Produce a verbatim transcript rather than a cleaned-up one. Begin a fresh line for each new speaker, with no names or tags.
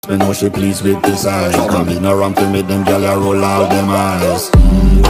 Me know she pleased with this eyes. Come in around to make them gyal a roll out them eyes. Mm,